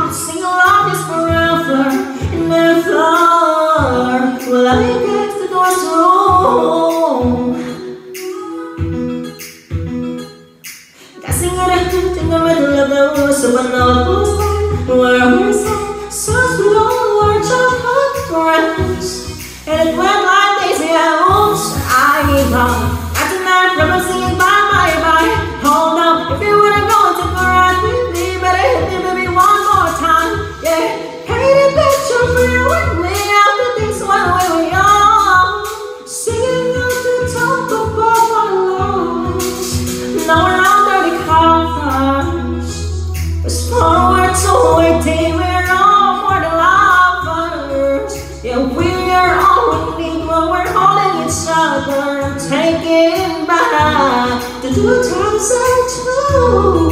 could sing along this forever and ever. Well, I guess the door's open. Dancing in the middle of the woods, so I know who's there, where we're saying, songs below our childhood friends. And it went like this, yeah, oops, I gave up. After that, from singing bye. Hold up, if you wanna go to the right with me, better hit me, baby, one more time, yeah. Paint a picture for you and me after this one when we young. Singing at the top of our lungs. Now we're on dirty covers. Fast forward to 18, we're all for the lovers. Yeah, we are all we need when we're holding each other. Taking back to 2002.